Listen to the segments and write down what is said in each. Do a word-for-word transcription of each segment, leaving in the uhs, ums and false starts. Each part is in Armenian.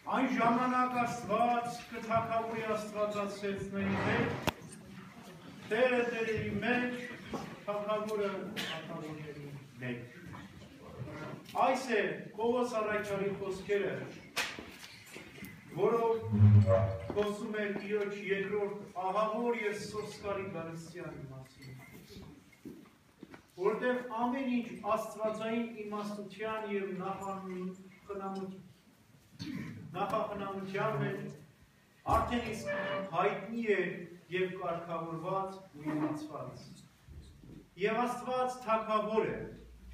Այն ժամանակ Աստված կթագավորի աստվածացիների մեջ, Տերը Տերերի մեջ, թագավորը թագավորների մեջ։ Այս է Պողոս առաքյալի խոսքերը, որով խոսում է Տիրոջ երկրորդ ահավոր և սոսկալի գալստյանի մասին, որտեղ ամեն ինչ աստվածային իմաստության և նախախնամության մեջ արդեն իսկ հայտնի է և կարգավորված ու իմացված։ Եվ Աստված թագավոր է,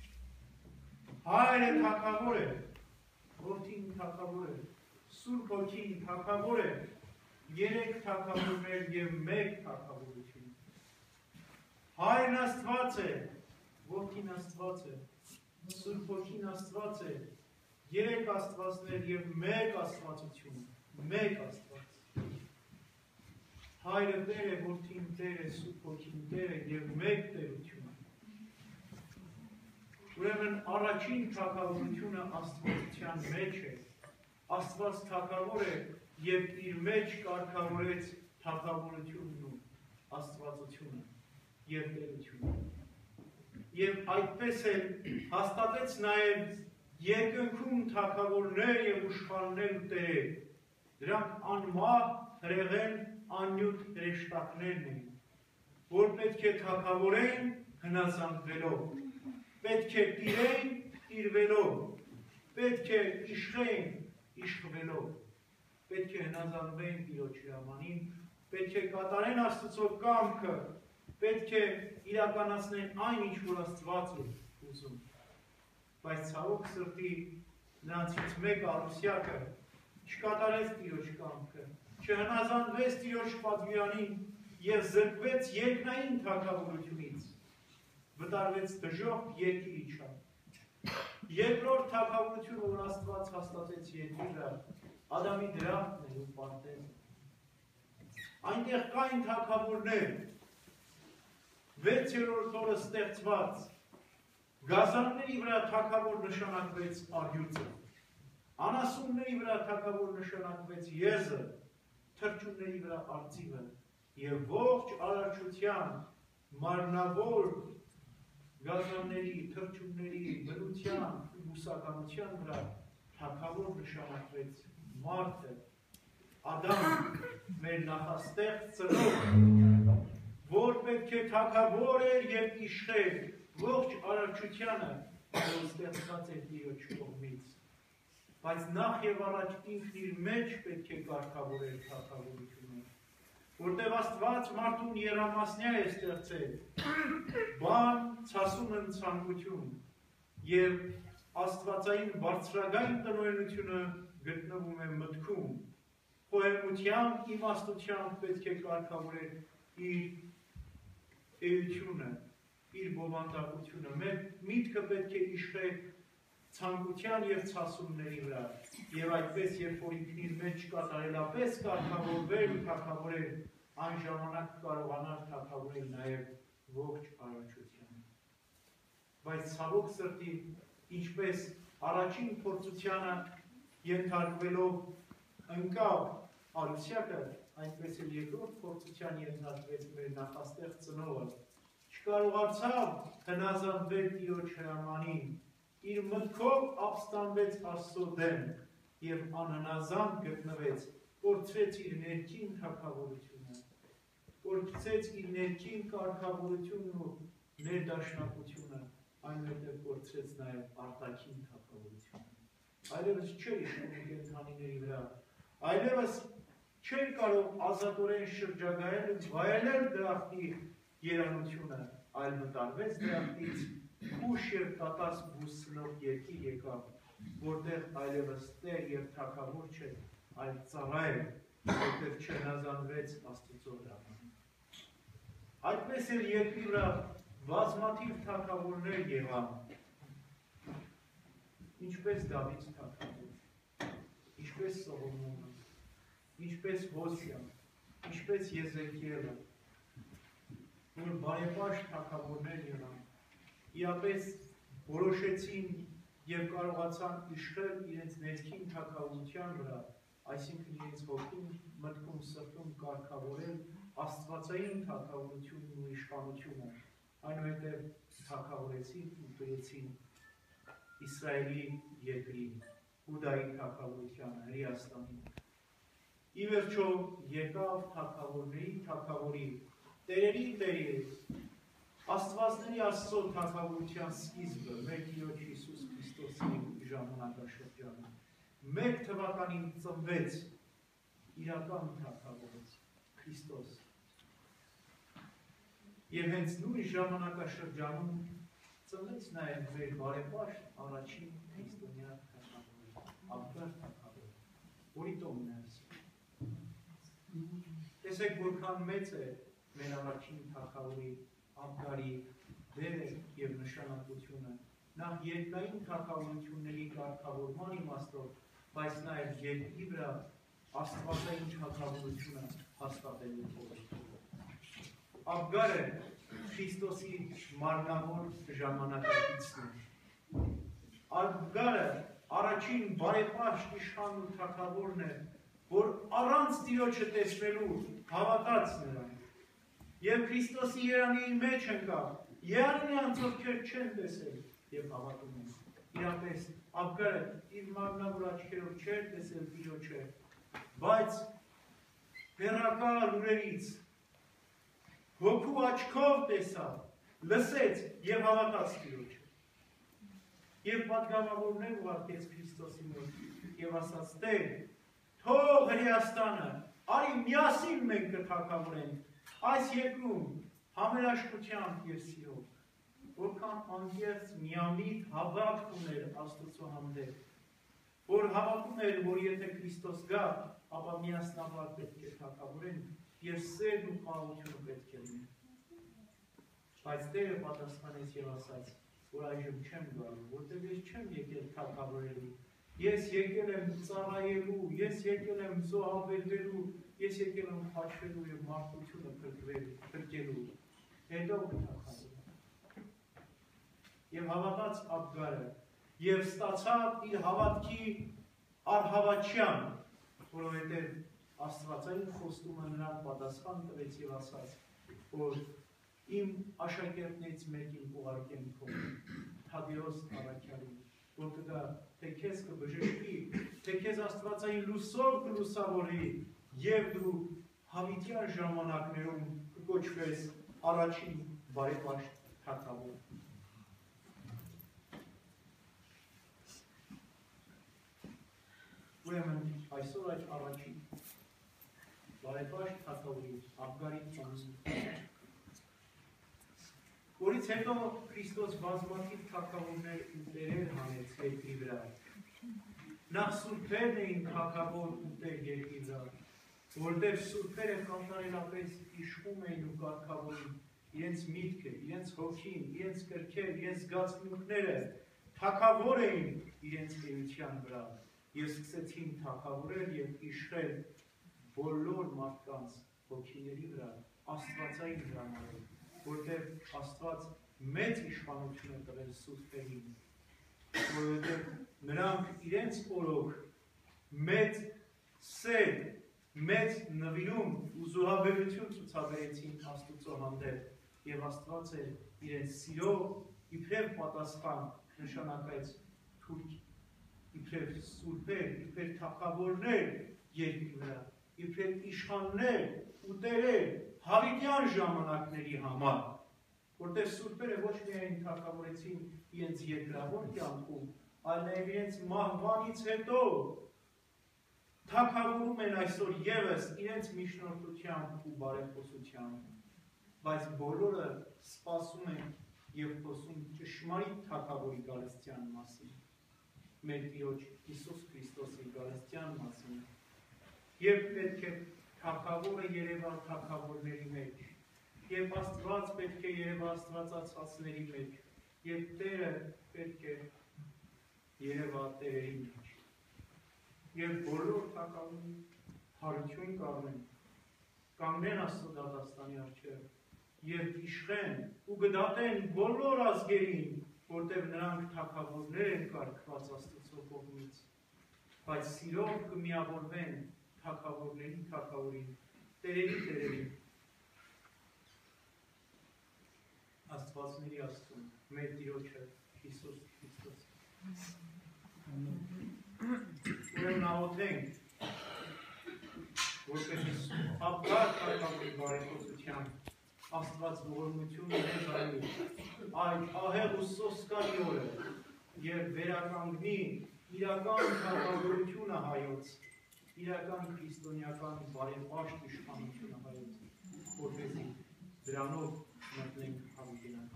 Հայրը թագավոր է, Որդին թագավոր է, Սուրբ Հոգին թագավոր է, երեք թագավորներ և մեկ թագավորություն։ Հայրն Աստված է, Որդին Աստված է, Սուրբ Հոգին Աստված է, երեք աստվածներ և մեկ աստվածություն, մեկ Աստված։ Հայրը Տեր է, Որդին Տեր է, Սուրբ Հոգին Տեր է և մեկ տերություն։ Ուրեմն առաջին թագավորությունը աստվածության մեջ է, Աստված թագավոր է և իր մեջ կարգավորեց թագավորությունն ու աստվածությունը և տերությունը։ Եվ այդպես էլ հաստատեց նաև երկնքում թագավորներ և ուշխարներ ու տերեր, դրանք անմահ, հրեղեն, աննյութ հրեշտակներն էին, որ պետք է թագավորեն հնազանդվելով, պետք է տիրեն տիրվելով, պետք է իշխեն իշխվելով, պետք է հնազանդվեն Տիրոջ հրամանին, պետք է կատարեն Աստծո կամքը, պետք է իրականացնեն այն ինչ որ Աստված է ուզում։ Բայց ցավոք սրտի նրանցից մեկը Արուսյակը չկատարեց Տիրոջ կամքը, չհնազանդվեց Տիրոջ պատվիրանին և զրկվեց երկնային թագավորությունից, վտարվեց դժոխք երկիր իջավ։ Երկրորդ թագավորությունը, որ Աստված հաստատեց երկրի վրա, Ադամի դրախտն է ու պարտեզը։ Այնտեղ կային թագավորներ, վեցերորդ օրը ստեղծված, գազանների վրա թագավոր նշանակվեց առյուծը, անասունների վրա թագավոր նշանակվեց եզը, թռչունների վրա արծիվը և ողջ արարչության մարմնավոր գազանների, թռչունների, բնության ու բուսականության վրա թագավոր նշանակվեց մարդը, Ադամ, մեր նախաստեղծ ծնողը, որ պետք է թագավոր էր և իշխեր ողջ արարչությանը, որ ստեղծված էր Տիրոջ կողմից։ Բայց նախ և առաջ ինքն իր մեջ պետք է կարգավորեր թագավորությունը, որտեղ Աստված մարդուն եռամասնյա է ստեղծել, բան, ցասումն ցանկություն, և աստվածային բարձրագույն տնօրենությունը գտնվում է մտքում, խոհեմությամբ, իմաստությամբ պետք է կարգավորել իր էությունը, իր բովանդակությունը, մեր միտքը պետք է իշխեր ցանկության և ցասումների վրա, և այդպես, երբ որ ինքն իր մեջ կատարելապես կարգավորվեր ու թագավորել, այն ժամանակ կարողանար թագավորել նաև ողջ արարչությանը։ Բայց ցավոք սրտի, ինչպես առաջին փորձությանը ենթարկվելով ընկավ Արուսյակը, այնպես էլ երկրորդ փորձության ենթարկվեց մեր նախաստեղծ ծնողը, չկարողացավ հնազանդվել Տիրոջ հրամանին, իր մտքով ապստամբեց Աստծո դեմ և անհնազանդ գտնվեց, կորցրեց իր ներքին թագավորությունը, կորցրեց իր ներքին կարգավորությունն ու ներդաշնակությունը, այնուհետև կորցրեց նաև արտաքին թագավորությունը։ Այլևս չէր իշխում կենդանիների վրա, այլևս չէր կարող ազատորեն շրջագայել ու վայելել դրախտի երանությունը, այլ մտարվեց դրախտից ուշ և տատաս բուսնող երկիր եկավ, որտեղ այլևս տեր և թագավոր չէ, այլ ծառա էր, որտեղ չհնազանդվեց Աստծո հրամանին։ Այդպես էլ երկրի վրա բազմաթիվ թագավորներ եղան, ինչպես Դավիթ թագավոր, ինչպես Սողոմոնը, ինչպես Հոսիան, ինչպես Եզեկիելը, որ բարեպաշտ թագավորներ եղան, իապես որոշեցին և կարողացան իշխել իրենց ներքին թագավորության վրա այսինքն իրենց հոգում, մտքում, սրտում կարգավորել աստվածային թագավորությունն ու իշխանությունը, այնուհետև թագավորեցին ու տվեցին Իսրայելի երկրի, Հուդայի թագավորությանը, Հրեաստանին։ Ի վերջո եկավ թագավորների թագավորի, տերերի տերի, աստվածների Աստծո թագավորության սկիզբը մեր Տիրոջ Հիսուս Քրիստոսի ժամանակաշրջանում։ Մեկ թվականին ծնվեց իրական թագավորից Քրիստոս։ Եվ հենց նույն ժամանակաշրջանում ծնվեց նաև մեր բարեպաշտ առաջին քրիստոնյա թագավորը, Աբգար թագավորը, որի տոհմն է այսօր։ Տեսեք, որքան մեծ է մեր առաջին թագավորի Աբգարի դերը եւ նշանակությունը, նախ երկրային թագավորությունների կարգավորման իմաստով, բայց նաև երկրի վրա աստվածային թագավորությունը հաստատելու փոխանցում։ Աբգարը Քրիստոսի մարմնավոր ժամանակակիցն է։ Աբգարը առաջին բարեպաշտ իշխան ու թագավորն է, որ առանց Տիրոջը տեսնելու հավատաց նրան։ Եվ Քրիստոսի երանիի մեջ ընկավ, երանիյանց ովքեր չեն տեսել եւ հավատում են։ Իրապես Աբգարը իր մարմնավոր աչքերով չէր տեսել Տիրոջը, բայց հեռակա լուրերից հոգու աչքով տեսավ, լսեց եւ հավատաց Տիրոջը։ Եվ պատգամավորներ ուղարկեց Քրիստոսի մոտ եւ ասաց. Տեր, թող Հրեաստանը, արի միասին մենք կթագավորենք այս երկրում համերաշխությամբ եւ սիրով, որքան անկեղծ միամիտ հավատք ուներ Աստծո հանդեպ, որ հավատում էր, որ եթե Քրիստոս գա, ապա միասնաբար պետք է թագավորեն եւ սերն ու խաղաղությունը պետք է լինի։ Բայց Տերը պատասխանեց եւ ասաց, որ այժմ չեմ գալու, որտեղ ես չեմ եկել թագավորելու, ես եկել եմ ծառայելու, ես եկել եմ զոհաբերվելու, ես եկել եմ խաչվելու եւ մարդկությունը փրկելու, հետո կթագավորեմ։ Եվ հավատաց Աբգարը եւ ստացավ իր հավատքի արհավատչյան, որովհետեւ Աստվածային խոստումը նրան պատասխան տվեց եւ ասաց, որ իմ աշակերտներից մեկին ուղարկեմ քո Թադեոս առաքյալին, որ կգա թե քեզ կբժշկի, թե քեզ Աստվածային լույսով կլուսավորի եւ դու հավիտյան ժամանակներում կկոչվես առաջին բարեպաշտ թագավոր։ Ուրեմն այսօր այդ առաջին բարեպաշտ թագավորի Աբգարի ծնունդը, որից հետո Քրիստոս բազմաթիվ թագավորներ ու տերեր հանեց երկրի վրա։ Նախ սուրբերն էին թագավոր ու տեր երկրի վրա, որտեղ սուրբերը կանտարելապես իշխում էին ու կարգավորում իրենց միտքը, իրենց հոգին, իրենց կրքեր, իրենց զգացմունքները, թագավոր էին իրենց էության վրա եւ սկսեցին թագավորել եւ իշխել բոլոր մարդկանց հոգիների վրա աստվածային հրամանով, որտեղ Աստված մեծ իշխանություն է տվել սուրբերին, որովհետև նրանք իրենց օրոք մեծ սեր, մեծ նվիրում ու զոհաբերություն ցուցաբերեցին Աստծո հանդեպ եւ Աստված է իրենց սիրո իբրև պատասխան նշանակեց թուրք, իբրև սուրբեր, իբրև թագավորներ երկրի վրա, իբրև իշխաններ ու տերեր հավիտյան ժամանակների համար, որտեղ սուրբերը ոչ միայն թագավորեցին իրենց երկրավոր կյանքում, այլ նաև իրենց մահվանից հետո թագավորում են այսօր ևս իրենց միջնորդությամբ ու բարեփոխությամբ, բայց բոլորը սպասում են եւ խոսում ճշմարիտ թագավորի գալստյան մասին, մեր Տիրոջ Հիսուս Քրիստոսի գալստյան մասին, եւ պետք է թագավորը երևա թագավորների մեջ, եւ Աստված պետք է երևա աստվածացածների մեջ, եւ Տերը պետք է երևա տերերի մեջ, եւ բոլոր թագավորի հարություն կառնեն, կանգնեն Աստծո դատաստանի առջև եւ իշխեն ու գդատեն բոլոր ազգերին, որտեղ նրանք թագավորներ են կարգված Աստծո կողմից, բայց սիրով կմիավորվեն թագավորների թագավորին, տերերի տերերին, Աստվածների Աստծուն, մեր Տիրոջը Հիսուս Քրիստոս։ Ուրեմն աղոթենք, որպեսզի ապգար թագավորի բարեփոխությամբ Աստված ողորմությունը մեզ արի, այդ ահեղ ու սոսկալի օրը եւ վերականգնի իրական թագավորությունը հայոց, իրական քրիստոնեական բարեպաշտ իշխանությունը հայոց, որպեսզի դրանով մտնենք հավիտենական։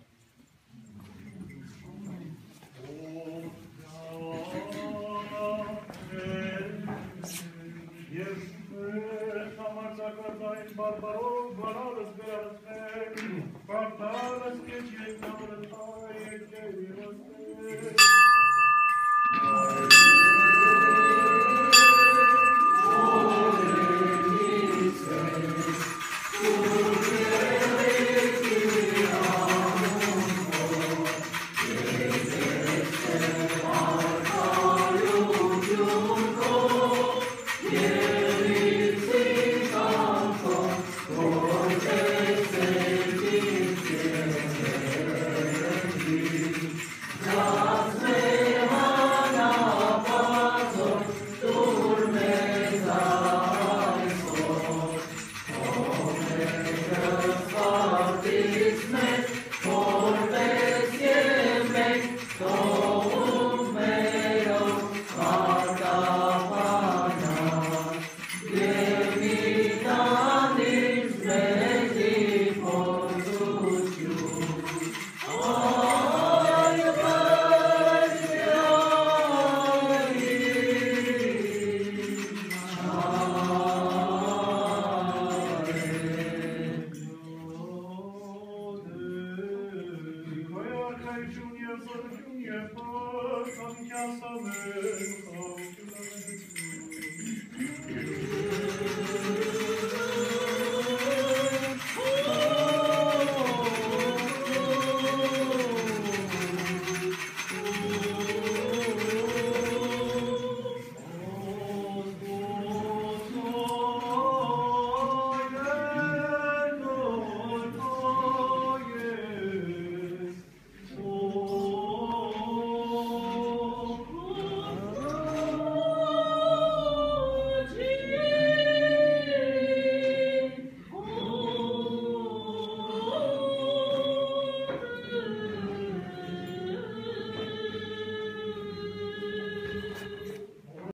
Եվ համարձակարդային բարբարով բարալս վերացնենք, կարդալս կեչ եկնավորը թայ եկել և ասնենք,